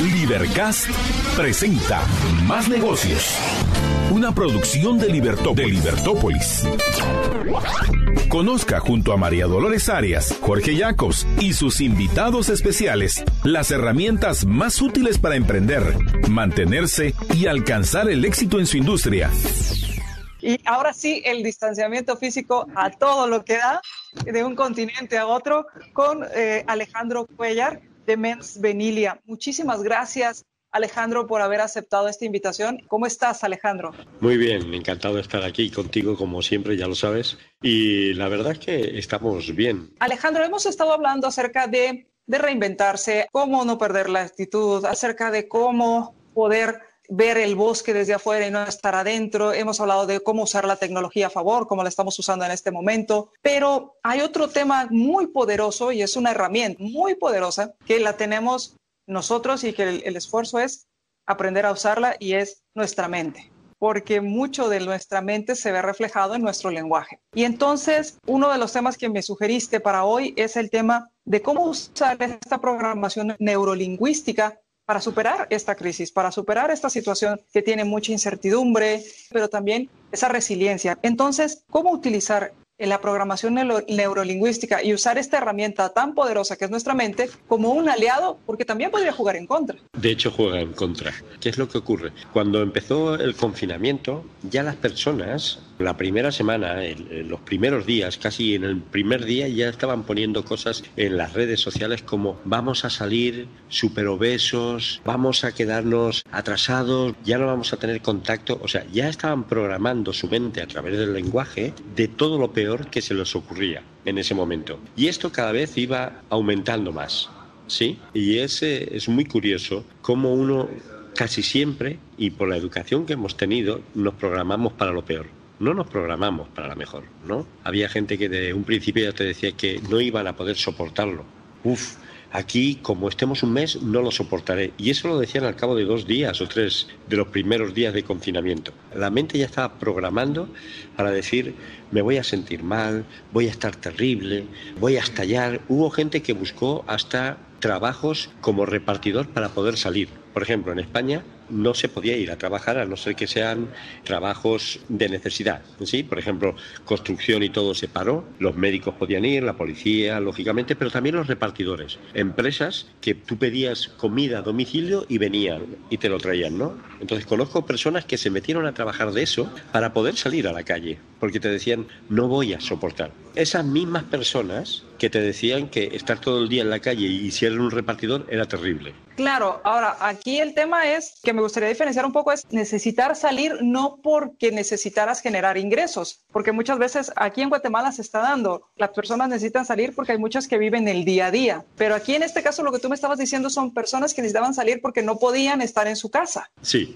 Libercast presenta Más Negocios, una producción de Libertópolis. Conozca junto a María Dolores Arias, Jorge Jacobs y sus invitados especiales las herramientas más útiles para emprender, mantenerse y alcanzar el éxito en su industria. Y ahora sí, el distanciamiento físico a todo lo que da, de un continente a otro, con Alejandro Cuéllar de Mens Venilia. Muchísimas gracias, Alejandro, por haber aceptado esta invitación. ¿Cómo estás, Alejandro? Muy bien, encantado de estar aquí contigo, como siempre, ya lo sabes. Y la verdad es que estamos bien. Alejandro, hemos estado hablando acerca de reinventarse, cómo no perder la actitud, acerca de cómo poder ver el bosque desde afuera y no estar adentro. Hemos hablado de cómo usar la tecnología a favor, cómo la estamos usando en este momento. Pero hay otro tema muy poderoso y es una herramienta muy poderosa que la tenemos nosotros y que el esfuerzo es aprender a usarla, y es nuestra mente, porque mucho de nuestra mente se ve reflejado en nuestro lenguaje. Y entonces, uno de los temas que me sugeriste para hoy es el tema de cómo usar esta programación neurolingüística para superar esta crisis, para superar esta situación que tiene mucha incertidumbre, pero también esa resiliencia. Entonces, ¿cómo utilizar la programación neurolingüística y usar esta herramienta tan poderosa que es nuestra mente como un aliado? Porque también podría jugar en contra. De hecho, juega en contra. ¿Qué es lo que ocurre? Cuando empezó el confinamiento, ya las personas, la primera semana, los primeros días, casi en el primer día, ya estaban poniendo cosas en las redes sociales como: vamos a salir súper obesos, vamos a quedarnos atrasados, ya no vamos a tener contacto. O sea, ya estaban programando su mente a través del lenguaje de todo lo peor que se les ocurría en ese momento. Y esto cada vez iba aumentando más, ¿sí? Y es muy curioso cómo uno casi siempre, y por la educación que hemos tenido, nos programamos para lo peor. No nos programamos para lo mejor, ¿no? Había gente que de un principio ya te decía que no iban a poder soportarlo. Aquí, como estemos un mes, no lo soportaré. Y eso lo decían al cabo de 2 días o 3 de los primeros días de confinamiento. La mente ya estaba programando para decir: me voy a sentir mal, voy a estar terrible, voy a estallar. Hubo gente que buscó hasta trabajos como repartidor para poder salir. Por ejemplo, en España no se podía ir a trabajar a no ser que sean trabajos de necesidad, ¿sí? Por ejemplo, construcción y todo se paró. Los médicos podían ir, la policía, lógicamente, pero también los repartidores. Empresas que tú pedías comida a domicilio y venían y te lo traían, ¿no? Entonces conozco personas que se metieron a trabajar de eso para poder salir a la calle, porque te decían: no voy a soportar. Esas mismas personas que te decían que estar todo el día en la calle y si eres un repartidor era terrible. Claro, ahora aquí el tema es que me gustaría diferenciar un poco, es necesitar salir no porque necesitaras generar ingresos, porque muchas veces aquí en Guatemala se está dando, las personas necesitan salir porque hay muchas que viven el día a día, pero aquí en este caso lo que tú me estabas diciendo son personas que necesitaban salir porque no podían estar en su casa. Sí.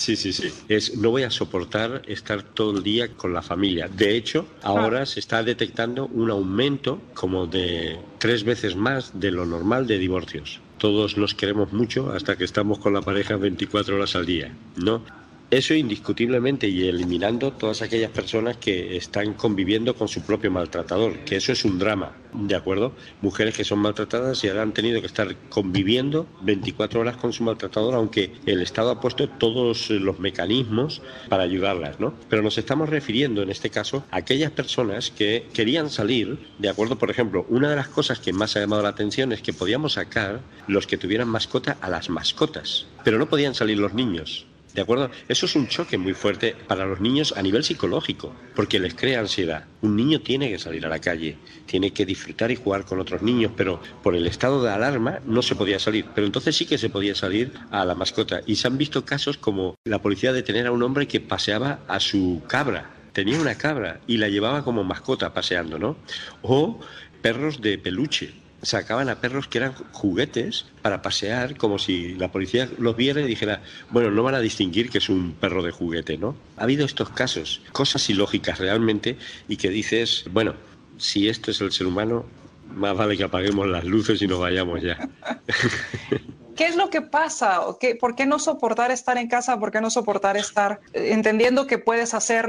No voy a soportar estar todo el día con la familia. De hecho, ahora se está detectando un aumento como de 3 veces más de lo normal de divorcios. Todos nos queremos mucho hasta que estamos con la pareja 24 horas al día, ¿no? Eso indiscutiblemente, y eliminando todas aquellas personas que están conviviendo con su propio maltratador, que eso es un drama, ¿de acuerdo? Mujeres que son maltratadas y ahora han tenido que estar conviviendo 24 horas con su maltratador, aunque el Estado ha puesto todos los mecanismos para ayudarlas, ¿no? Pero nos estamos refiriendo en este caso a aquellas personas que querían salir, ¿de acuerdo? Por ejemplo, una de las cosas que más ha llamado la atención es que podíamos sacar los que tuvieran mascota a las mascotas, pero no podían salir los niños. ¿De acuerdo? Eso es un choque muy fuerte para los niños a nivel psicológico, porque les crea ansiedad. Un niño tiene que salir a la calle, tiene que disfrutar y jugar con otros niños, pero por el estado de alarma no se podía salir. Pero entonces sí que se podía salir a la mascota. Y se han visto casos como la policía detener a un hombre que paseaba a su cabra. Tenía una cabra y la llevaba como mascota paseando, ¿no? O perros de peluche. Sacaban a perros que eran juguetes para pasear, como si la policía los viera y dijera: bueno, no van a distinguir que es un perro de juguete, ¿no? Ha habido estos casos, cosas ilógicas realmente, y que dices: bueno, si esto es el ser humano, más vale que apaguemos las luces y nos vayamos ya. ¿Qué es lo que pasa? ¿Por qué no soportar estar en casa? ¿Por qué no soportar estar entendiendo que puedes hacerlo?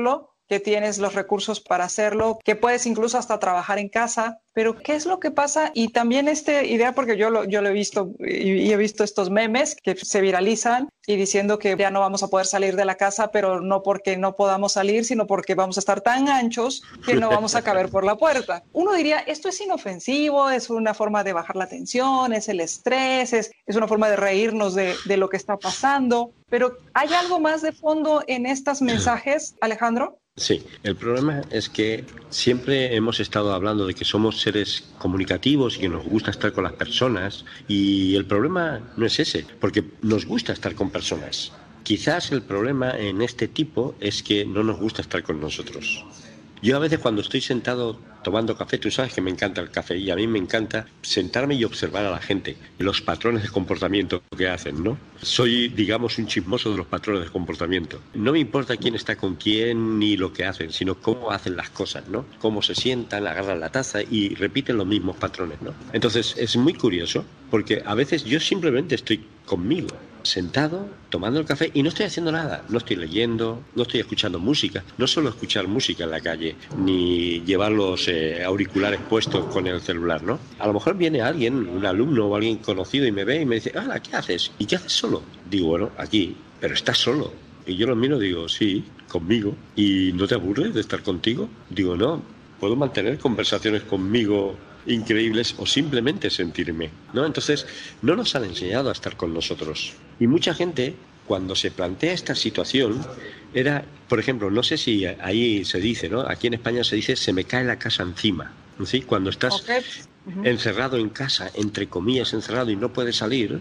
que tienes los recursos para hacerlo, que puedes incluso hasta trabajar en casa, pero ¿qué es lo que pasa? Y también esta idea, porque yo lo he visto y he visto estos memes que se viralizan y diciendo que ya no vamos a poder salir de la casa, pero no porque no podamos salir, sino porque vamos a estar tan anchos que no vamos a caber por la puerta. Uno diría, esto es inofensivo, es una forma de bajar la tensión, es el estrés, es una forma de reírnos de lo que está pasando, pero ¿hay algo más de fondo en estos mensajes, Alejandro? Sí, el problema es que siempre hemos estado hablando de que somos seres comunicativos y que nos gusta estar con las personas, y el problema no es ese, porque nos gusta estar con personas. Quizás el problema en este tipo es que no nos gusta estar con nosotros. Yo a veces cuando estoy sentado tomando café, tú sabes que me encanta el café y a mí me encanta sentarme y observar a la gente, los patrones de comportamiento que hacen, ¿no? Soy, digamos, un chismoso de los patrones de comportamiento. No me importa quién está con quién ni lo que hacen, sino cómo hacen las cosas, ¿no? Cómo se sientan, agarran la taza y repiten los mismos patrones, ¿no? Entonces es muy curioso porque a veces yo simplemente estoy conmigo, sentado, tomando el café y no estoy haciendo nada. No estoy leyendo, no estoy escuchando música. No suelo escuchar música en la calle, ni llevar los auriculares puestos con el celular, ¿no? A lo mejor viene alguien, un alumno o alguien conocido y me ve y me dice, hola, ¿qué haces? ¿Y qué haces solo? Digo, bueno, aquí, pero estás solo. Y yo lo miro y digo, sí, conmigo. ¿Y no te aburres de estar contigo? Digo, no, puedo mantener conversaciones conmigo increíbles o simplemente sentirme, ¿no? Entonces, no nos han enseñado a estar con nosotros. Y mucha gente, cuando se plantea esta situación, era, por ejemplo, no sé si ahí se dice, ¿no? Aquí en España se dice, se me cae la casa encima, ¿sí? Cuando estás encerrado en casa, entre comillas encerrado y no puedes salir,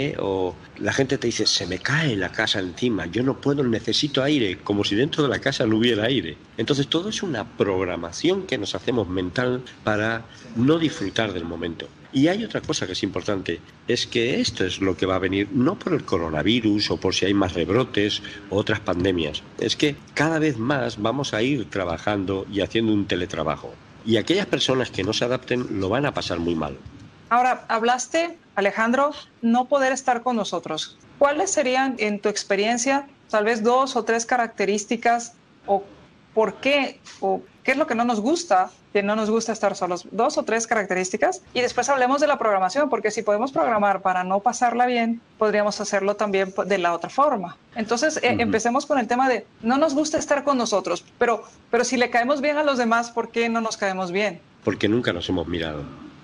o la gente te dice, se me cae la casa encima, yo no puedo, necesito aire, como si dentro de la casa no hubiera aire. Entonces todo es una programación que nos hacemos mental para no disfrutar del momento. Y hay otra cosa que es importante, es que esto es lo que va a venir, no por el coronavirus o por si hay más rebrotes o otras pandemias, es que cada vez más vamos a ir trabajando y haciendo un teletrabajo. Y aquellas personas que no se adapten lo van a pasar muy mal. Ahora, hablaste, Alejandro, no poder estar con nosotros. ¿Cuáles serían, en tu experiencia, tal vez 2 o 3 características o por qué o qué es lo que no nos gusta, que no nos gusta estar solos? 2 o 3 características. Y después hablemos de la programación, porque si podemos programar para no pasarla bien, podríamos hacerlo también de la otra forma. Entonces, empecemos con el tema de no nos gusta estar con nosotros, pero si le caemos bien a los demás, ¿por qué no nos caemos bien? Porque nunca nos hemos mirado.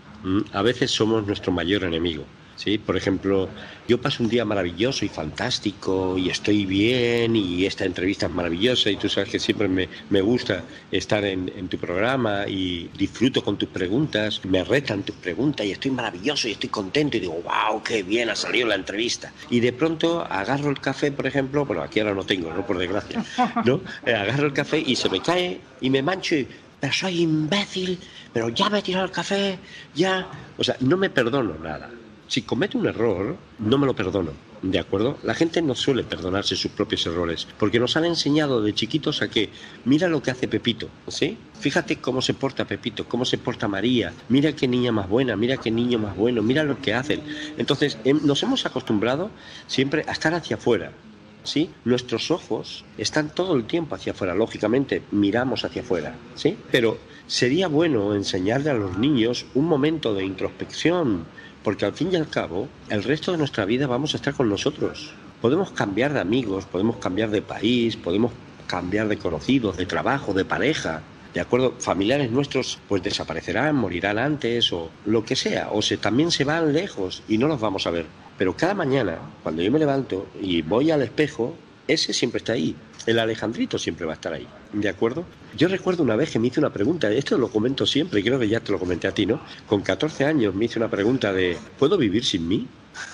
A veces somos nuestro mayor enemigo. ¿Sí? Por ejemplo, yo paso un día maravilloso y fantástico y estoy bien y esta entrevista es maravillosa y tú sabes que siempre me gusta estar en tu programa y disfruto con tus preguntas, me retan tus preguntas y estoy maravilloso y estoy contento y digo, wow, qué bien ha salido la entrevista. Y de pronto agarro el café, por ejemplo, bueno, aquí ahora no tengo, ¿no? Por desgracia, ¿no? Agarro el café y se me cae y me mancho y, pero soy imbécil, pero ya me he tirado el café, ya... O sea, no me perdono nada. Si cometo un error, no me lo perdono, ¿de acuerdo? La gente no suele perdonarse sus propios errores, porque nos han enseñado de chiquitos a que, mira lo que hace Pepito, ¿sí? Fíjate cómo se porta Pepito, cómo se porta María, mira qué niña más buena, mira qué niño más bueno, mira lo que hacen. Entonces, nos hemos acostumbrado siempre a estar hacia afuera, ¿sí? Nuestros ojos están todo el tiempo hacia afuera, lógicamente miramos hacia afuera, ¿sí? Pero sería bueno enseñarle a los niños un momento de introspección, porque al fin y al cabo, el resto de nuestra vida vamos a estar con nosotros. Podemos cambiar de amigos, podemos cambiar de país, podemos cambiar de conocidos, de trabajo, de pareja, ¿de acuerdo? Familiares nuestros pues desaparecerán, morirán antes o lo que sea, o también se van lejos y no los vamos a ver. Pero cada mañana, cuando yo me levanto y voy al espejo, ese siempre está ahí. El Alejandrito siempre va a estar ahí, ¿de acuerdo? Yo recuerdo una vez que me hice una pregunta, esto lo comento siempre, creo que ya te lo comenté a ti, ¿no? Con 14 años me hice una pregunta de, ¿puedo vivir sin mí?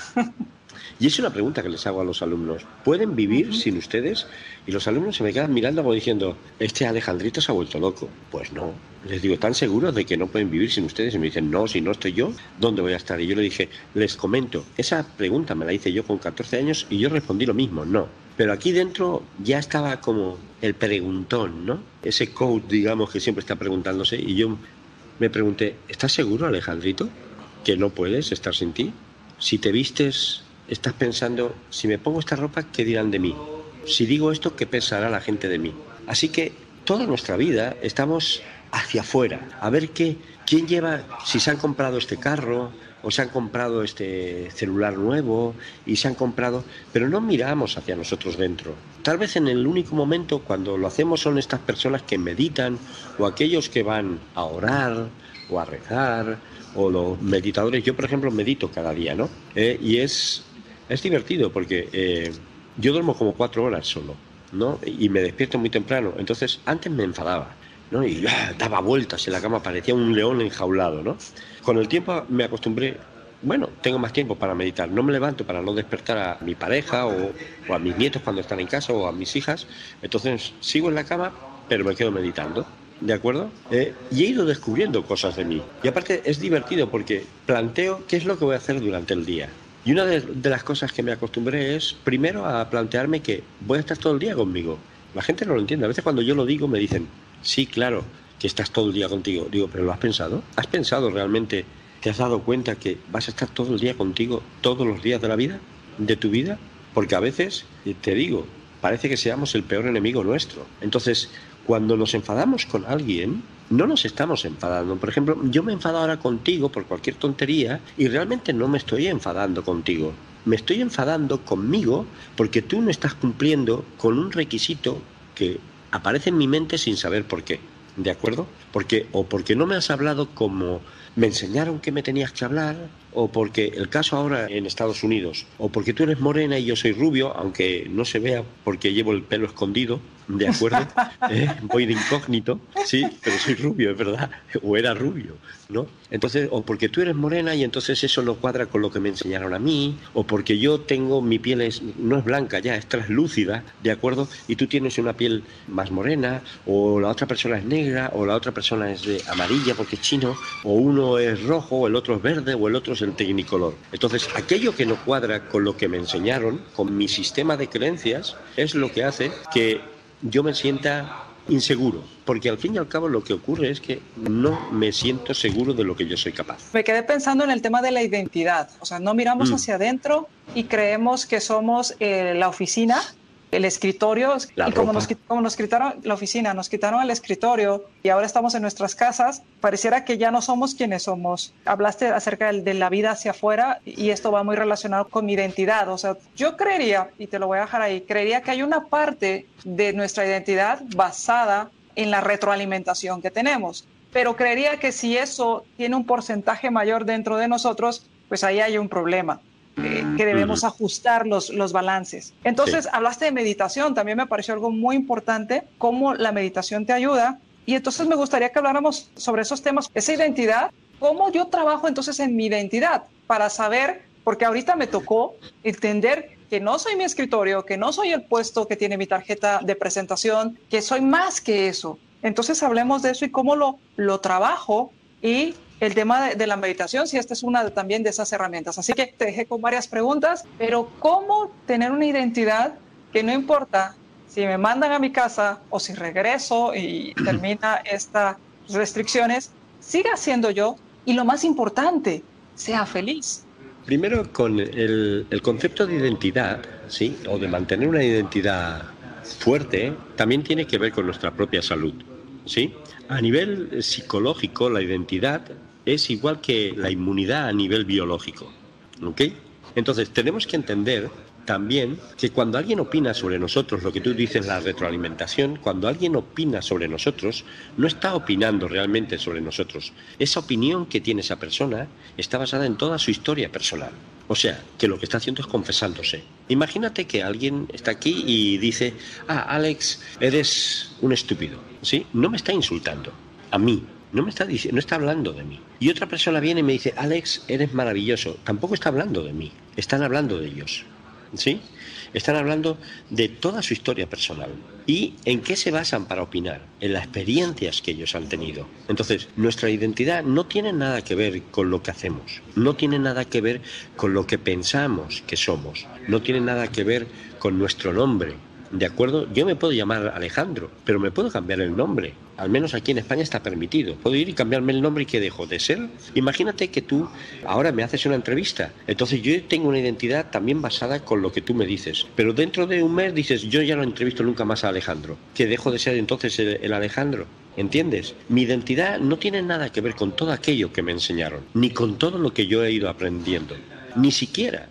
Y es una pregunta que les hago a los alumnos. ¿Pueden vivir sin ustedes? Y los alumnos se me quedan mirando como diciendo, este Alejandrito se ha vuelto loco. Pues no. Les digo, ¿están seguros de que no pueden vivir sin ustedes? Y me dicen, no, si no estoy yo, ¿dónde voy a estar? Y yo le dije, les comento, esa pregunta me la hice yo con 14 años y yo respondí lo mismo, no. Pero aquí dentro ya estaba como el preguntón, ¿no? Ese coach, digamos, que siempre está preguntándose. Y yo me pregunté, ¿estás seguro, Alejandrito, que no puedes estar sin ti? Si te vistes, estás pensando, si me pongo esta ropa, ¿qué dirán de mí? Si digo esto, ¿qué pensará la gente de mí? Así que toda nuestra vida estamos hacia afuera, a ver quién lleva, si se han comprado este carro o se han comprado este celular nuevo y se han comprado, pero no miramos hacia nosotros dentro. Tal vez en el único momento cuando lo hacemos son estas personas que meditan o aquellos que van a orar o a rezar o los meditadores. Yo, por ejemplo, medito cada día, ¿no? Y es divertido porque yo duermo como 4 horas solo, ¿no? Y me despierto muy temprano. Entonces, antes me enfadaba, ¿no? Y daba vueltas en la cama, parecía un león enjaulado, ¿no? Con el tiempo me acostumbré, bueno, tengo más tiempo para meditar, no me levanto para no despertar a mi pareja o a mis nietos cuando están en casa o a mis hijas, entonces sigo en la cama, pero me quedo meditando, ¿de acuerdo? Y he ido descubriendo cosas de mí. Y aparte es divertido porque planteo qué es lo que voy a hacer durante el día. Y una de las cosas que me acostumbré es, primero, a plantearme que voy a estar todo el día conmigo. La gente no lo entiende. A veces cuando yo lo digo me dicen, sí, claro, que estás todo el día contigo. Digo, ¿pero lo has pensado? ¿Has pensado realmente, te has dado cuenta que vas a estar todo el día contigo, todos los días de la vida, de tu vida? Porque a veces, te digo, parece que seamos el peor enemigo nuestro. Entonces, cuando nos enfadamos con alguien, no nos estamos enfadando. Por ejemplo, yo me enfado ahora contigo por cualquier tontería y realmente no me estoy enfadando contigo. Me estoy enfadando conmigo porque tú no estás cumpliendo con un requisito que aparece en mi mente sin saber por qué. ¿De acuerdo? Porque no me has hablado como me enseñaron que me tenías que hablar, o porque el caso ahora en Estados Unidos, o porque tú eres morena y yo soy rubio, aunque no se vea porque llevo el pelo escondido, ¿de acuerdo? Voy de incógnito, sí, pero soy rubio, es verdad, o era rubio, ¿no? Entonces, o porque tú eres morena y entonces eso no cuadra con lo que me enseñaron a mí, o porque yo tengo, mi piel no es blanca ya, es translúcida, ¿de acuerdo? Y tú tienes una piel más morena, o la otra persona es negra, o la otra persona es de amarilla porque es chino, o uno es rojo, o el otro es verde, o el otro es el tecnicolor. Entonces, aquello que no cuadra con lo que me enseñaron, con mi sistema de creencias, es lo que hace que yo me sienta inseguro, porque al fin y al cabo lo que ocurre es que no me siento seguro de lo que yo soy capaz. Me quedé pensando en el tema de la identidad, o sea, no miramos hacia adentro y creemos que somos la oficina, el escritorio, y como nos quitaron la oficina, nos quitaron el escritorio y ahora estamos en nuestras casas, pareciera que ya no somos quienes somos. Hablaste acerca de la vida hacia afuera y esto va muy relacionado con mi identidad. O sea, yo creería, y te lo voy a dejar ahí, creería que hay una parte de nuestra identidad basada en la retroalimentación que tenemos. Pero creería que si eso tiene un porcentaje mayor dentro de nosotros, pues ahí hay un problema. Que debemos ajustar los balances. Entonces, hablaste de meditación, también me pareció algo muy importante, cómo la meditación te ayuda. Y entonces me gustaría que habláramos sobre esos temas, esa identidad, cómo yo trabajo entonces en mi identidad para saber, porque ahorita me tocó entender que no soy mi escritorio, que no soy el puesto que tiene mi tarjeta de presentación, que soy más que eso. Entonces hablemos de eso y cómo lo trabajo y el tema de la meditación, si esta es una también de esas herramientas. Así que te dejé con varias preguntas, pero ¿cómo tener una identidad que no importa si me mandan a mi casa o si regreso y termina estas restricciones, siga siendo yo y lo más importante, sea feliz? Primero, con el concepto de identidad, ¿sí? O de mantener una identidad fuerte, también tiene que ver con nuestra propia salud, ¿sí? A nivel psicológico, la identidad es igual que la inmunidad a nivel biológico, ¿ok? Entonces, tenemos que entender también que cuando alguien opina sobre nosotros, lo que tú dices, la retroalimentación, cuando alguien opina sobre nosotros, no está opinando realmente sobre nosotros. Esa opinión que tiene esa persona está basada en toda su historia personal. O sea, que lo que está haciendo es confesándose. Imagínate que alguien está aquí y dice, Alex, eres un estúpido, ¿sí? No me está insultando a mí. No está hablando de mí. Y otra persona viene y me dice, Alex, eres maravilloso. Tampoco está hablando de mí. Están hablando de ellos. ¿Sí? Están hablando de toda su historia personal. ¿Y en qué se basan para opinar? En las experiencias que ellos han tenido. Entonces, nuestra identidad no tiene nada que ver con lo que hacemos. No tiene nada que ver con lo que pensamos que somos. No tiene nada que ver con nuestro nombre, ¿de acuerdo? Yo me puedo llamar Alejandro, pero me puedo cambiar el nombre. Al menos aquí en España está permitido. Puedo ir y cambiarme el nombre y ¿qué dejo de ser? Imagínate que tú ahora me haces una entrevista. Entonces yo tengo una identidad también basada con lo que tú me dices. Pero dentro de un mes dices, yo ya no entrevisto nunca más a Alejandro. ¿Que dejo de ser entonces el Alejandro? ¿Entiendes? Mi identidad no tiene nada que ver con todo aquello que me enseñaron, ni con todo lo que yo he ido aprendiendo. Ni siquiera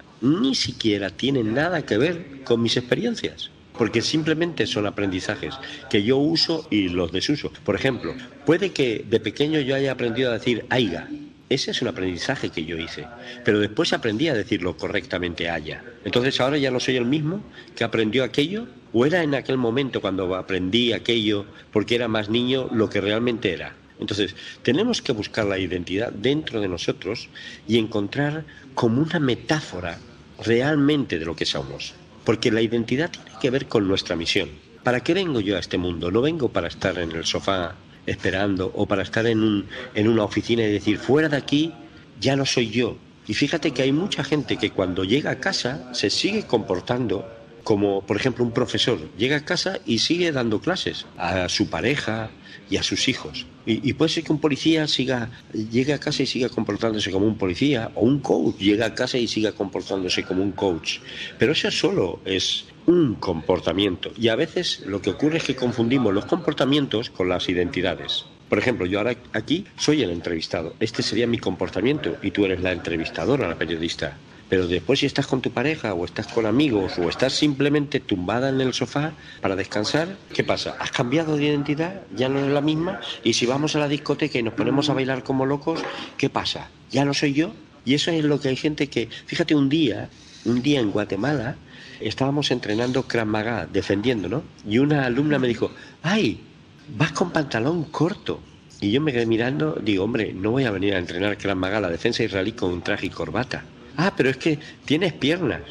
tiene nada que ver con mis experiencias. Porque simplemente son aprendizajes que yo uso y los desuso. Por ejemplo, puede que de pequeño yo haya aprendido a decir aiga. Ese es un aprendizaje que yo hice. Pero después aprendí a decirlo correctamente haya. Entonces ahora ya no soy el mismo que aprendió aquello. ¿O era en aquel momento cuando aprendí aquello porque era más niño lo que realmente era? Entonces tenemos que buscar la identidad dentro de nosotros y encontrar como una metáfora realmente de lo que somos. Porque la identidad tiene que ver con nuestra misión. ¿Para qué vengo yo a este mundo? No vengo para estar en el sofá esperando o para estar en una oficina y decir, fuera de aquí ya no soy yo. Y fíjate que hay mucha gente que cuando llega a casa se sigue comportando como, por ejemplo, un profesor. Llega a casa y sigue dando clases a su pareja y a sus hijos. Y puede ser que un policía llegue a casa y siga comportándose como un policía, o un coach llega a casa y siga comportándose como un coach. Pero eso solo es un comportamiento. Y a veces lo que ocurre es que confundimos los comportamientos con las identidades. Por ejemplo, yo ahora aquí soy el entrevistado. Este sería mi comportamiento y tú eres la entrevistadora, la periodista. Pero después si estás con tu pareja o estás con amigos o estás simplemente tumbada en el sofá para descansar, ¿qué pasa? ¿Has cambiado de identidad? ¿Ya no es la misma? Y si vamos a la discoteca y nos ponemos a bailar como locos, ¿qué pasa? ¿Ya no soy yo? Y eso es lo que hay gente que... Fíjate, un día en Guatemala estábamos entrenando Krav Maga, defendiendo, ¿no? Y una alumna me dijo, ¡ay, vas con pantalón corto! Y yo me quedé mirando, digo, hombre, no voy a venir a entrenar Krav Maga, la defensa israelí, con un traje y corbata. Ah, pero es que tienes piernas.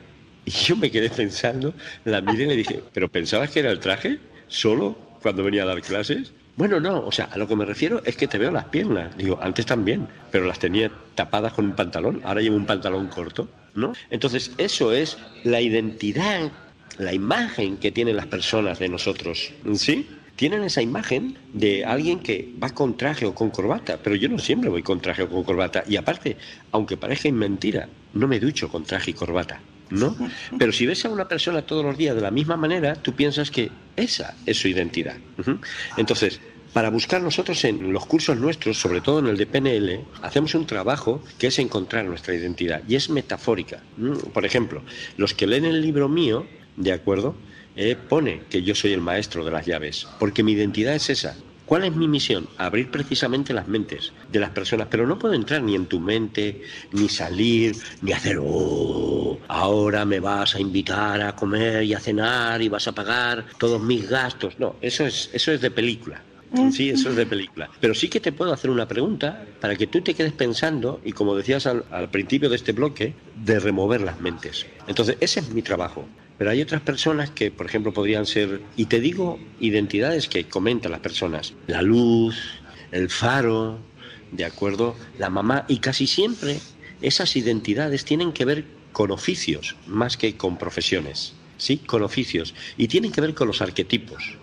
Y yo me quedé pensando, la miré y le dije, ¿pero pensabas que era el traje? ¿Solo cuando venía a dar clases? Bueno, no, o sea, a lo que me refiero es que te veo las piernas. Digo, antes también, pero las tenía tapadas con un pantalón, ahora llevo un pantalón corto, ¿no? Entonces, eso es la identidad, la imagen que tienen las personas de nosotros, ¿sí? Tienen esa imagen de alguien que va con traje o con corbata, pero yo no siempre voy con traje o con corbata. Y aparte, aunque parezca mentira, no me ducho con traje y corbata, ¿no? Pero si ves a una persona todos los días de la misma manera, tú piensas que esa es su identidad. Entonces, para buscar nosotros en los cursos nuestros, sobre todo en el de PNL, hacemos un trabajo que es encontrar nuestra identidad y es metafórica. Por ejemplo, los que leen el libro mío, ¿de acuerdo?, pone que yo soy el maestro de las llaves, porque mi identidad es esa. ¿Cuál es mi misión? Abrir precisamente las mentes de las personas, pero no puedo entrar ni en tu mente, ni salir, ni hacer, oh, ahora me vas a invitar a comer y a cenar y vas a pagar todos mis gastos. No, eso es de película. Sí, eso es de película. Pero sí que te puedo hacer una pregunta para que tú te quedes pensando, y como decías al principio de este bloque, de remover las mentes. Entonces, ese es mi trabajo. Pero hay otras personas que, por ejemplo, podrían ser, y te digo, identidades que comentan las personas. La luz, el faro, ¿de acuerdo? La mamá. Y casi siempre esas identidades tienen que ver con oficios, más que con profesiones. Sí, con oficios. Y tienen que ver con los arquetipos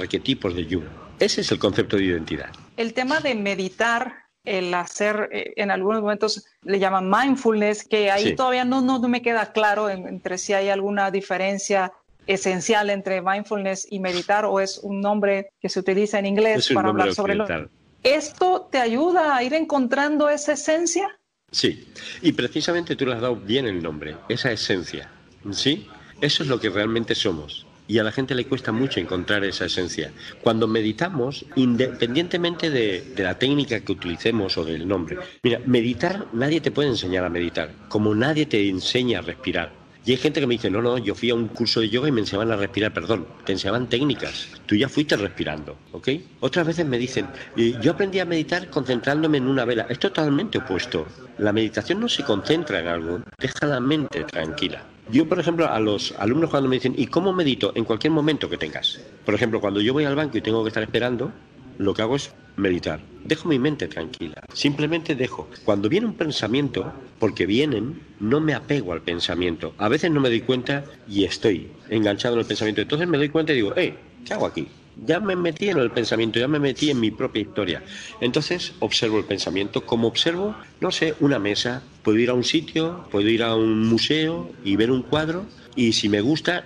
de Jung. Ese es el concepto de identidad. El tema de meditar, el hacer, en algunos momentos le llaman mindfulness, que ahí sí. Todavía no me queda claro entre si hay alguna diferencia esencial entre mindfulness y meditar, o es un nombre que se utiliza en inglés para hablar sobre lo... ¿Esto te ayuda a ir encontrando esa esencia? Sí, y precisamente tú le has dado bien el nombre, esa esencia, ¿sí? Eso es lo que realmente somos. Y a la gente le cuesta mucho encontrar esa esencia. Cuando meditamos, independientemente de la técnica que utilicemos o del nombre. Mira, meditar, nadie te puede enseñar a meditar, como nadie te enseña a respirar. Y hay gente que me dice, no, yo fui a un curso de yoga y me enseñaban a respirar, perdón, te enseñaban técnicas. Tú ya fuiste respirando, ¿ok? Otras veces me dicen, yo aprendí a meditar concentrándome en una vela. Es totalmente opuesto. La meditación no se concentra en algo, deja la mente tranquila. Yo, por ejemplo, a los alumnos cuando me dicen, ¿y cómo medito? En cualquier momento que tengas. Por ejemplo, cuando yo voy al banco y tengo que estar esperando, lo que hago es meditar. Dejo mi mente tranquila. Simplemente dejo. Cuando viene un pensamiento, porque vienen, no me apego al pensamiento. A veces no me doy cuenta y estoy enganchado en el pensamiento. Entonces me doy cuenta y digo, ¿qué hago aquí? Ya me metí en el pensamiento, ya me metí en mi propia historia. Entonces observo el pensamiento. Como observo, no sé, una mesa. Puedo ir a un sitio, puedo ir a un museo y ver un cuadro. Y si me gusta,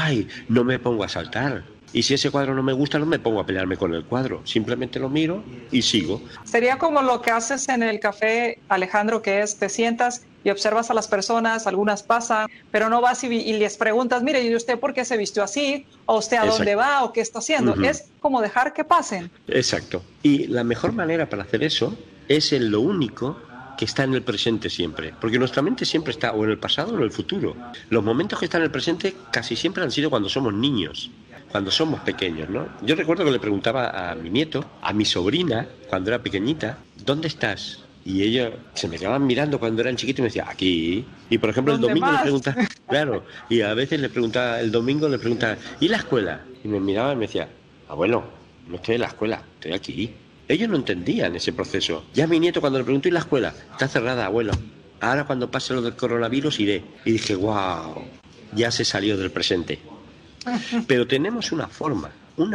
no me pongo a saltar. Y si ese cuadro no me gusta, no me pongo a pelearme con el cuadro. Simplemente lo miro y sigo. Sería como lo que haces en el café, Alejandro, que es, te sientas y observas a las personas, algunas pasan, pero no vas y les preguntas, mire, ¿y usted por qué se vistió así? ¿O usted a dónde va? ¿O qué está haciendo? Es como dejar que pasen. Exacto. Y la mejor manera para hacer eso es en lo único que está en el presente siempre, porque nuestra mente siempre está o en el pasado o en el futuro. Los momentos que están en el presente casi siempre han sido cuando somos niños, cuando somos pequeños, ¿no? Yo recuerdo que le preguntaba a mi nieto, a mi sobrina, cuando era pequeñita, ¿dónde estás? Y ellos se me quedaban mirando cuando eran chiquitos y me decían, aquí. Y por ejemplo el domingo le preguntaba, claro, y a veces le preguntaba, el domingo le preguntaba, ¿y la escuela? Y me miraba y me decía, abuelo, no estoy en la escuela, estoy aquí. Ellos no entendían ese proceso. Ya mi nieto cuando le preguntó, ¿y la escuela? Está cerrada, abuelo. Ahora cuando pase lo del coronavirus iré. Y dije, wow, ya se salió del presente. Pero tenemos una forma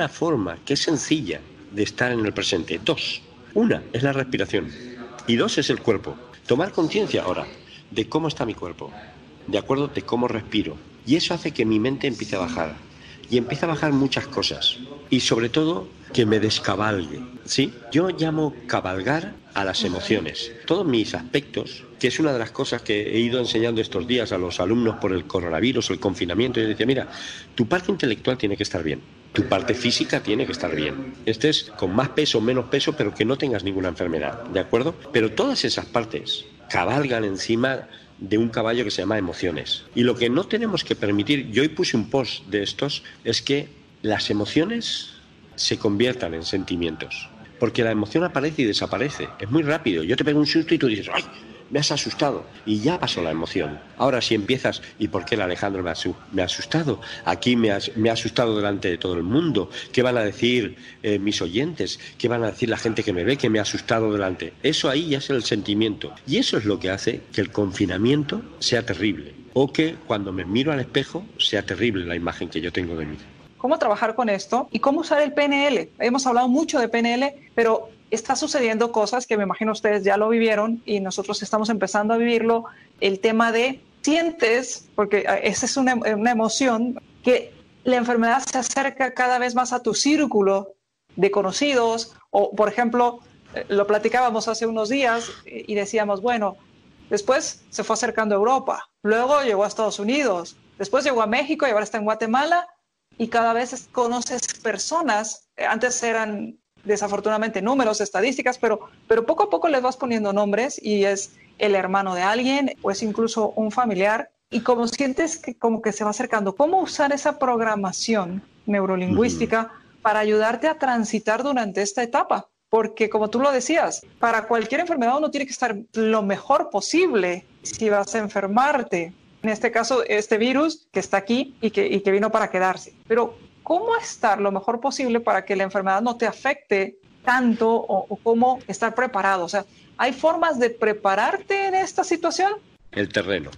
que es sencilla de estar en el presente. Dos. Una es la respiración y dos es el cuerpo. Tomar conciencia ahora de cómo está mi cuerpo, de acuerdo de cómo respiro. Y eso hace que mi mente empiece a bajar. Y empieza a bajar muchas cosas. Y sobre todo, que me descabalgue. ¿Sí? Yo llamo cabalgar a las emociones. Todos mis aspectos, que es una de las cosas que he ido enseñando estos días a los alumnos por el coronavirus, el confinamiento, y yo decía, mira, tu parte intelectual tiene que estar bien. Tu parte física tiene que estar bien. Estés con más peso o menos peso, pero que no tengas ninguna enfermedad. ¿De acuerdo? Pero todas esas partes cabalgan encima de un caballo que se llama emociones. Y lo que no tenemos que permitir, yo hoy puse un post de estos, es que las emociones se conviertan en sentimientos. Porque la emoción aparece y desaparece. Es muy rápido. Yo te pego un susto y tú dices, ¡ay! Me has asustado. Y ya pasó la emoción. Ahora si empiezas, ¿y por qué el Alejandro me ha asustado? Aquí me ha asustado delante de todo el mundo. ¿Qué van a decir mis oyentes? ¿Qué van a decir la gente que me ve que me ha asustado delante? Eso ahí ya es el sentimiento. Y eso es lo que hace que el confinamiento sea terrible. O que cuando me miro al espejo sea terrible la imagen que yo tengo de mí. ¿Cómo trabajar con esto? ¿Y cómo usar el PNL? Hemos hablado mucho de PNL, pero está sucediendo cosas que me imagino ustedes ya lo vivieron y nosotros estamos empezando a vivirlo. El tema de sientes, porque esa es una emoción, que la enfermedad se acerca cada vez más a tu círculo de conocidos. O, por ejemplo, lo platicábamos hace unos días y decíamos, bueno, después se fue acercando a Europa, luego llegó a Estados Unidos, después llegó a México y ahora está en Guatemala. Y cada vez conoces personas, antes eran desafortunadamente números, estadísticas, pero poco a poco les vas poniendo nombres y es el hermano de alguien o es incluso un familiar y como sientes que como que se va acercando. ¿Cómo usar esa programación neurolingüística para ayudarte a transitar durante esta etapa? Porque como tú lo decías, para cualquier enfermedad uno tiene que estar lo mejor posible si vas a enfermarte. En este caso, este virus que está aquí y que vino para quedarse. Pero, ¿cómo estar lo mejor posible para que la enfermedad no te afecte tanto o cómo estar preparado? O sea, ¿hay formas de prepararte en esta situación? El terreno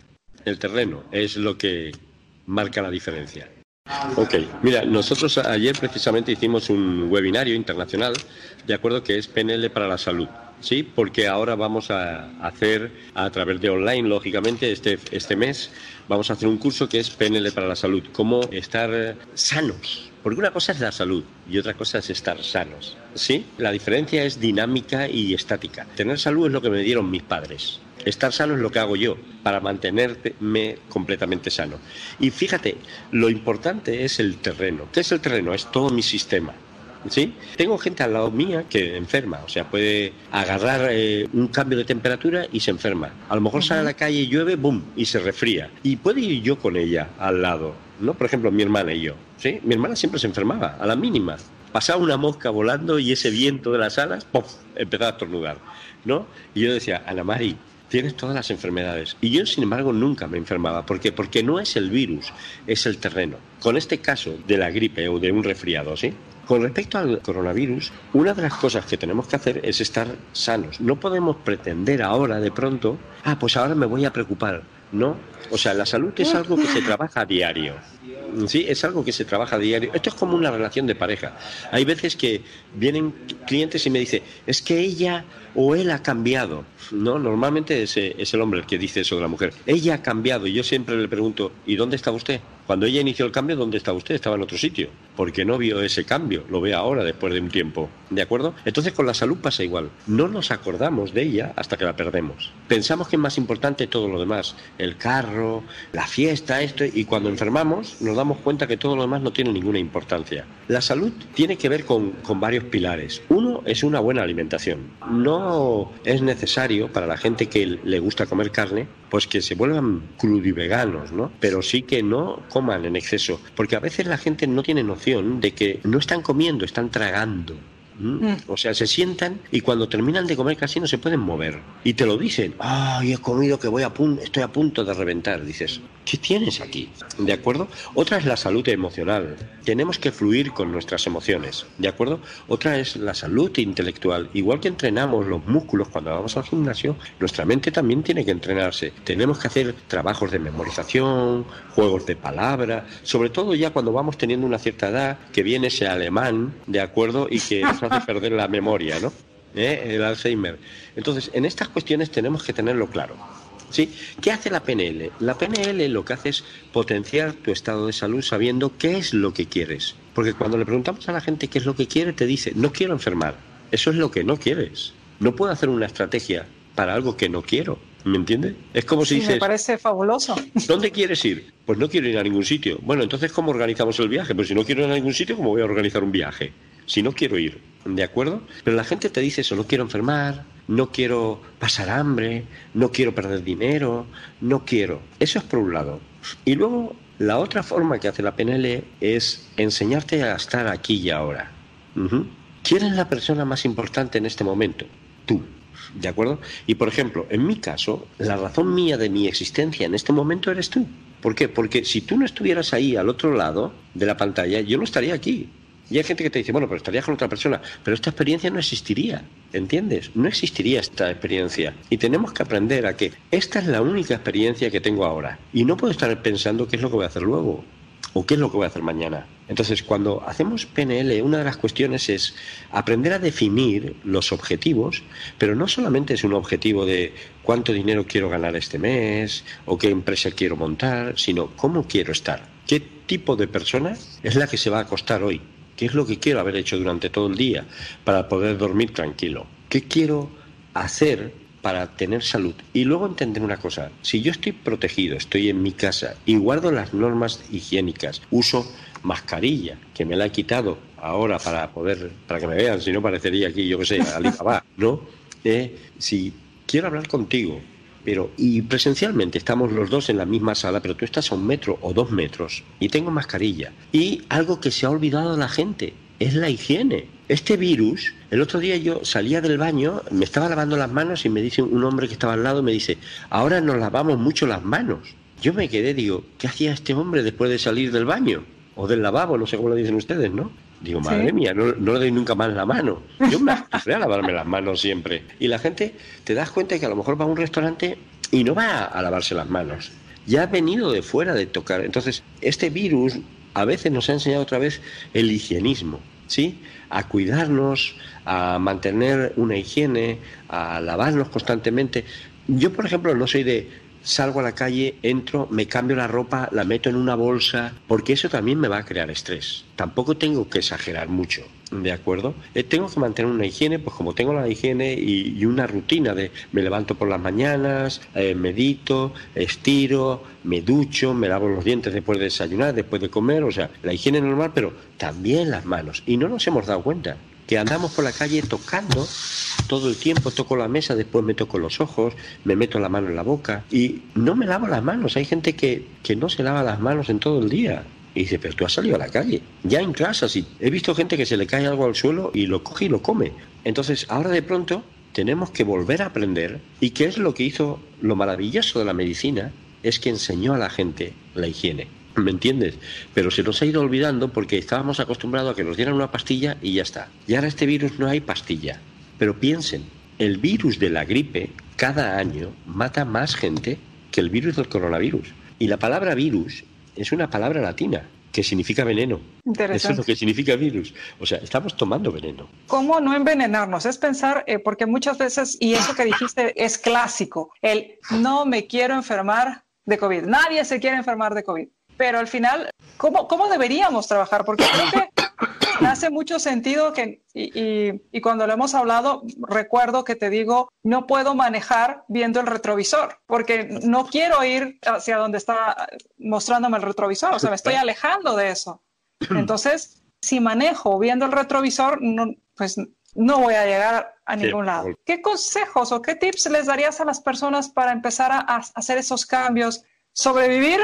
es lo que marca la diferencia. Ok, mira, nosotros ayer precisamente hicimos un webinario internacional, de acuerdo, que es PNL para la salud. Sí, porque ahora vamos a hacer a través de online, lógicamente, este mes vamos a hacer un curso que es PNL para la salud, cómo estar sanos, porque una cosa es la salud y otra cosa es estar sanos, ¿sí? La diferencia es dinámica y estática. Tener salud es lo que me dieron mis padres. Estar sano es lo que hago yo para mantenerme completamente sano. Y fíjate, lo importante es el terreno. ¿Qué es el terreno? Es todo mi sistema. ¿Sí? Tengo gente al lado mía que enferma, o sea, puede agarrar un cambio de temperatura y se enferma. A lo mejor sale a la calle, llueve, ¡bum!, y se resfría. Y puede ir yo con ella al lado, ¿no? Por ejemplo, mi hermana y yo, ¿sí? Mi hermana siempre se enfermaba, a la mínima. Pasaba una mosca volando y ese viento de las alas, ¡pum!, empezaba a estornudar, ¿no? Y yo decía, Ana Mari, tienes todas las enfermedades. Y yo, sin embargo, nunca me enfermaba. ¿Por qué? Porque no es el virus, es el terreno. Con este caso de la gripe o de un resfriado, ¿sí? Con respecto al coronavirus, una de las cosas que tenemos que hacer es estar sanos. No podemos pretender ahora, de pronto, pues ahora me voy a preocupar. No, o sea, la salud es algo que se trabaja a diario. Sí, es algo que se trabaja a diario. Esto es como una relación de pareja. Hay veces que vienen clientes y me dicen, es que ella o él ha cambiado. No, normalmente es el hombre el que dice eso de la mujer. Ella ha cambiado y yo siempre le pregunto, ¿y dónde estaba usted? Cuando ella inició el cambio, ¿dónde estaba usted? Estaba en otro sitio. Porque no vio ese cambio, lo ve ahora después de un tiempo. ¿De acuerdo? Entonces con la salud pasa igual. No nos acordamos de ella hasta que la perdemos. Pensamos que es más importante todo lo demás. El carro, la fiesta, esto, y cuando enfermamos nos damos cuenta que todo lo demás no tiene ninguna importancia. La salud tiene que ver con varios pilares. Uno es una buena alimentación. No es necesario para la gente que le gusta comer carne, pues que se vuelvan crudiveganos, ¿no? Pero sí que no coman en exceso, porque a veces la gente no tiene noción de que no están comiendo, están tragando. O sea, se sientan y cuando terminan de comer casi no se pueden mover. Y te lo dicen, he comido que estoy a punto de reventar. Dices, ¿qué tienes aquí? ¿De acuerdo? Otra es la salud emocional. Tenemos que fluir con nuestras emociones. ¿De acuerdo? Otra es la salud intelectual. Igual que entrenamos los músculos cuando vamos al gimnasio, nuestra mente también tiene que entrenarse. Tenemos que hacer trabajos de memorización, juegos de palabra, sobre todo ya cuando vamos teniendo una cierta edad, que viene ese alemán, ¿de acuerdo? Y que nos hace perder la memoria, ¿no? El Alzheimer. Entonces, en estas cuestiones tenemos que tenerlo claro. ¿Sí? ¿Qué hace la PNL? La PNL lo que hace es potenciar tu estado de salud sabiendo qué es lo que quieres. Porque cuando le preguntamos a la gente qué es lo que quiere, te dice, no quiero enfermar. Eso es lo que no quieres. No puedo hacer una estrategia para algo que no quiero. ¿Me entiendes? Es como si dices... Me parece fabuloso. ¿Dónde quieres ir? Pues no quiero ir a ningún sitio. Bueno, entonces, ¿cómo organizamos el viaje? Pues si no quiero ir a ningún sitio, ¿cómo voy a organizar un viaje? Si no quiero ir, ¿de acuerdo? Pero la gente te dice eso, no quiero enfermar, no quiero pasar hambre, no quiero perder dinero, no quiero. Eso es por un lado. Y luego, la otra forma que hace la PNL es enseñarte a estar aquí y ahora. ¿Quién es la persona más importante en este momento? Tú. ¿De acuerdo? Y por ejemplo, en mi caso, la razón mía de mi existencia en este momento eres tú. ¿Por qué? Porque si tú no estuvieras ahí al otro lado de la pantalla, yo no estaría aquí. Y hay gente que te dice, bueno, pero estarías con otra persona, pero esta experiencia no existiría, ¿entiendes? No existiría esta experiencia. Y tenemos que aprender a que esta es la única experiencia que tengo ahora. Y no puedo estar pensando qué es lo que voy a hacer luego o qué es lo que voy a hacer mañana. Entonces, cuando hacemos PNL, una de las cuestiones es aprender a definir los objetivos, pero no solamente es un objetivo de cuánto dinero quiero ganar este mes o qué empresa quiero montar, sino cómo quiero estar. ¿Qué tipo de persona es la que se va a acostar hoy? ¿Qué es lo que quiero haber hecho durante todo el día para poder dormir tranquilo? ¿Qué quiero hacer para tener salud? Y luego entender una cosa, si yo estoy protegido, estoy en mi casa y guardo las normas higiénicas, uso mascarilla, que me la he quitado ahora para que me vean, si no parecería aquí, yo qué sé, Alibaba, ¿no? Si quiero hablar contigo, y presencialmente estamos los dos en la misma sala, pero tú estás a 1 metro o 2 metros y tengo mascarilla. Y algo que se ha olvidado la gente es la higiene. Este virus, el otro día yo salía del baño, me estaba lavando las manos y me dice un hombre que estaba al lado, me dice, ahora nos lavamos mucho las manos. Yo me quedé, digo, ¿qué hacía este hombre después de salir del baño? O del lavabo, no sé cómo lo dicen ustedes, ¿no? Digo, madre mía, no le doy nunca más la mano. Yo me acostumbré a lavarme las manos siempre. Y la gente, te das cuenta que a lo mejor va a un restaurante y no va a lavarse las manos. Ya ha venido de fuera de tocar. Entonces, este virus a veces nos ha enseñado otra vez el higienismo, ¿sí? A cuidarnos, a mantener una higiene, a lavarnos constantemente. Yo, por ejemplo, no soy de... Salgo a la calle, entro, me cambio la ropa, la meto en una bolsa, porque eso también me va a crear estrés. Tampoco tengo que exagerar mucho, ¿de acuerdo? Tengo que mantener una higiene, pues como tengo la higiene y una rutina de me levanto por las mañanas, medito, estiro, me ducho, me lavo los dientes después de desayunar, después de comer, o sea, la higiene normal, pero también las manos. Y no nos hemos dado cuenta que andamos por la calle tocando todo el tiempo, toco la mesa, después me toco los ojos, me meto la mano en la boca y no me lavo las manos. Hay gente que no se lava las manos en todo el día. Y dice, pero tú has salido a la calle, ya en clase, así. He visto gente que se le cae algo al suelo y lo coge y lo come. Entonces, ahora de pronto tenemos que volver a aprender. ¿Y qué es lo que hizo lo maravilloso de la medicina? Es que enseñó a la gente la higiene. ¿Me entiendes? Pero se nos ha ido olvidando porque estábamos acostumbrados a que nos dieran una pastilla y ya está. Y ahora este virus no hay pastilla. Pero piensen, el virus de la gripe cada año mata más gente que el virus del coronavirus. Y la palabra virus es una palabra latina que significa veneno. Interesante. Eso es lo que significa virus. O sea, estamos tomando veneno. ¿Cómo no envenenarnos? Es pensar, porque muchas veces, y eso que dijiste es clásico, el no me quiero enfermar de COVID. Nadie se quiere enfermar de COVID. Pero al final, ¿cómo deberíamos trabajar? Porque creo que hace mucho sentido que, y cuando lo hemos hablado, recuerdo que te digo, no puedo manejar viendo el retrovisor, porque no quiero ir hacia donde está mostrándome el retrovisor, o sea, me estoy alejando de eso. Entonces, si manejo viendo el retrovisor, pues no voy a llegar a ningún lado. ¿Qué consejos o qué tips les darías a las personas para empezar a hacer esos cambios? Sobrevivir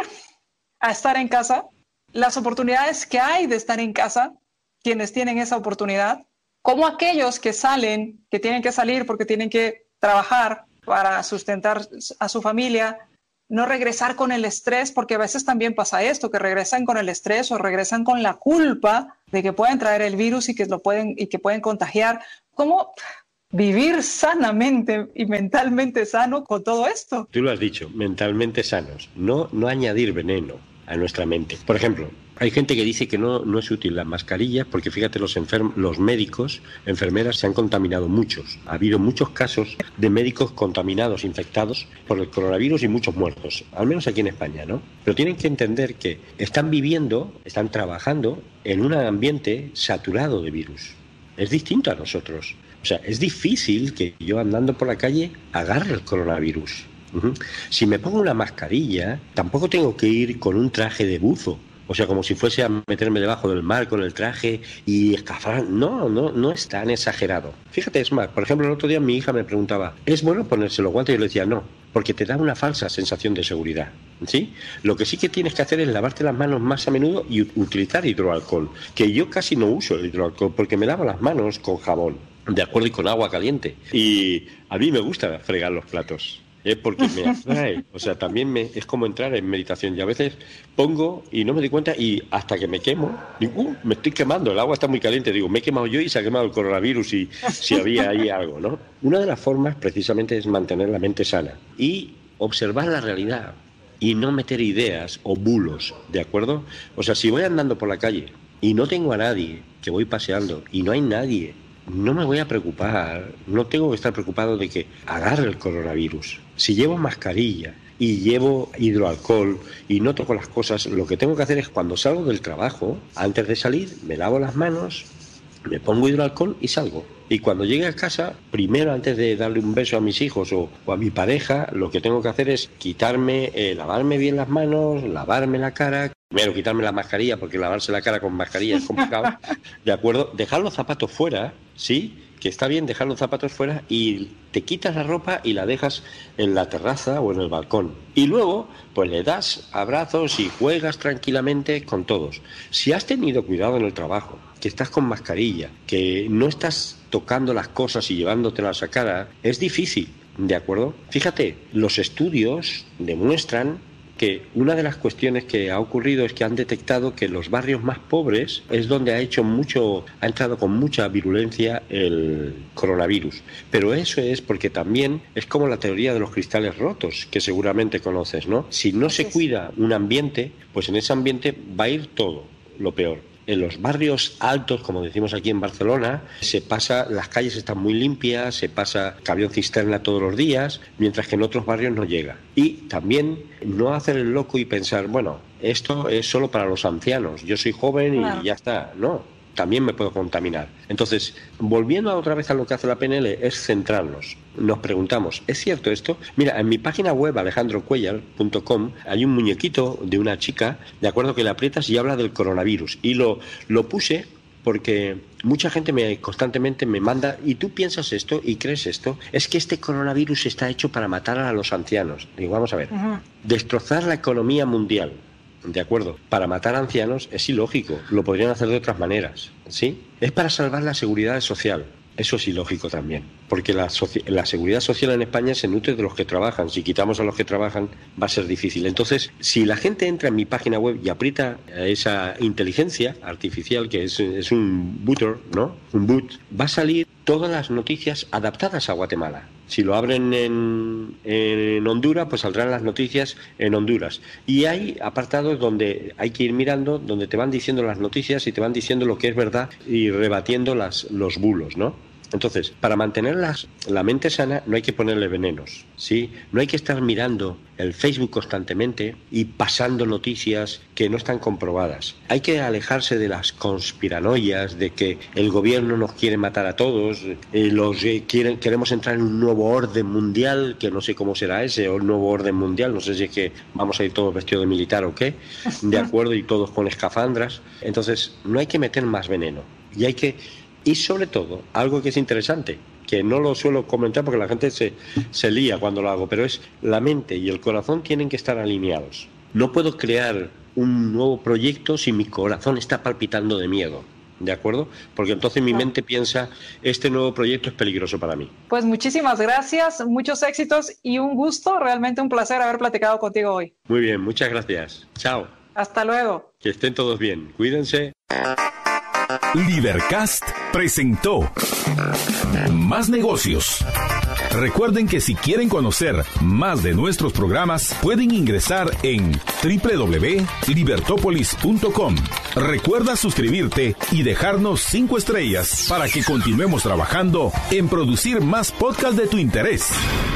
a estar en casa, las oportunidades que hay de estar en casa, quienes tienen esa oportunidad, como aquellos que salen, que tienen que salir porque tienen que trabajar para sustentar a su familia, no regresar con el estrés, porque a veces también pasa esto, que regresan con el estrés o regresan con la culpa de que pueden traer el virus y que pueden contagiar. ¿Cómo vivir sanamente y mentalmente sano con todo esto? Tú lo has dicho, mentalmente sanos, no añadir veneno a nuestra mente. Por ejemplo, hay gente que dice que no es útil las mascarillas porque fíjate, los médicos, enfermeras se han contaminado muchos. Ha habido muchos casos de médicos contaminados, infectados por el coronavirus y muchos muertos, al menos aquí en España, ¿no? Pero tienen que entender que están trabajando en un ambiente saturado de virus. Es distinto a nosotros. O sea, es difícil que yo andando por la calle agarre el coronavirus. Si me pongo una mascarilla, tampoco tengo que ir con un traje de buzo. O sea, como si fuese a meterme debajo del mar con el traje y escafar. No es tan exagerado. Fíjate, es más, por ejemplo, el otro día mi hija me preguntaba, ¿es bueno ponerse los guantes? Y yo le decía, no, porque te da una falsa sensación de seguridad, ¿sí? Lo que sí que tienes que hacer es lavarte las manos más a menudo y utilizar hidroalcohol, que yo casi no uso el hidroalcohol porque me lavo las manos con jabón, de acuerdo, y con agua caliente. Y a mí me gusta fregar los platos. Porque me atrae, o sea, también es como entrar en meditación y a veces pongo y no me doy cuenta y hasta que me quemo, digo, me estoy quemando, el agua está muy caliente, digo, me he quemado yo y se ha quemado el coronavirus y si había ahí algo, ¿no? Una de las formas precisamente es mantener la mente sana y observar la realidad y no meter ideas o bulos, ¿de acuerdo? O sea, si voy andando por la calle y no tengo a nadie, que voy paseando y no hay nadie, no me voy a preocupar, no tengo que estar preocupado de que agarre el coronavirus. Si llevo mascarilla y llevo hidroalcohol y no toco las cosas, lo que tengo que hacer es cuando salgo del trabajo, antes de salir, me lavo las manos, me pongo hidroalcohol y salgo. Y cuando llegue a casa, primero antes de darle un beso a mis hijos o a mi pareja, lo que tengo que hacer es lavarme bien las manos, lavarme la cara. Primero quitarme la mascarilla, porque lavarse la cara con mascarilla es complicado, ¿de acuerdo? Dejar los zapatos fuera, ¿sí? Que está bien dejar los zapatos fuera y te quitas la ropa y la dejas en la terraza o en el balcón. Y luego, pues le das abrazos y juegas tranquilamente con todos. Si has tenido cuidado en el trabajo, que estás con mascarilla, que no estás tocando las cosas y llevándotelas a cara, es difícil, ¿de acuerdo? Fíjate, los estudios demuestran que una de las cuestiones que ha ocurrido es que han detectado que en los barrios más pobres es donde ha entrado con mucha virulencia el coronavirus. Pero eso es porque también es como la teoría de los cristales rotos, que seguramente conoces, ¿no? Si no se cuida un ambiente, pues en ese ambiente va a ir todo lo peor. En los barrios altos, como decimos aquí en Barcelona, las calles están muy limpias, se pasa camión cisterna todos los días, mientras que en otros barrios no llega. Y también no hacer el loco y pensar, bueno, esto es solo para los ancianos, yo soy joven y ya está. No, también me puedo contaminar. Entonces, volviendo otra vez a lo que hace la PNL, es centrarnos. Nos preguntamos, ¿es cierto esto? Mira, en mi página web, alejandrocuellar.com, hay un muñequito de una chica, de acuerdo, que le aprietas y habla del coronavirus. Y lo puse porque mucha gente constantemente me manda, ¿y tú piensas esto y crees esto? Es que este coronavirus está hecho para matar a los ancianos. Digo, vamos a ver, destrozar la economía mundial. De acuerdo, para matar a ancianos es ilógico, lo podrían hacer de otras maneras, ¿sí? Es para salvar la seguridad social. Eso es ilógico también, porque la seguridad social en España se nutre de los que trabajan. Si quitamos a los que trabajan, va a ser difícil. Entonces, si la gente entra en mi página web y aprieta esa inteligencia artificial, que es un booter, ¿no? Un boot, va a salir todas las noticias adaptadas a Guatemala. Si lo abren en Honduras, pues saldrán las noticias en Honduras. Y hay apartados donde hay que ir mirando, donde te van diciendo las noticias y te van diciendo lo que es verdad y rebatiendo los bulos, ¿no? Entonces, para mantener la mente sana no hay que ponerle venenos, ¿sí? No hay que estar mirando el Facebook constantemente y pasando noticias que no están comprobadas. Hay que alejarse de las conspiranoias, de que el gobierno nos quiere matar a todos, queremos entrar en un nuevo orden mundial, que no sé cómo será ese, o un nuevo orden mundial, no sé si es que vamos a ir todos vestidos de militar o qué, de acuerdo, y todos con escafandras. Entonces, no hay que meter más veneno, y sobre todo, algo que es interesante, que no lo suelo comentar porque la gente se lía cuando lo hago, pero es la mente y el corazón tienen que estar alineados. No puedo crear un nuevo proyecto si mi corazón está palpitando de miedo, ¿de acuerdo? Porque entonces mi mente piensa, este nuevo proyecto es peligroso para mí. Pues muchísimas gracias, muchos éxitos y un gusto, realmente un placer haber platicado contigo hoy. Muy bien, muchas gracias. Chao. Hasta luego. Que estén todos bien. Cuídense. Libercast presentó Más Negocios. Recuerden que si quieren conocer más de nuestros programas, pueden ingresar en www.libertopolis.com. Recuerda suscribirte y dejarnos 5 estrellas para que continuemos trabajando en producir más podcasts de tu interés.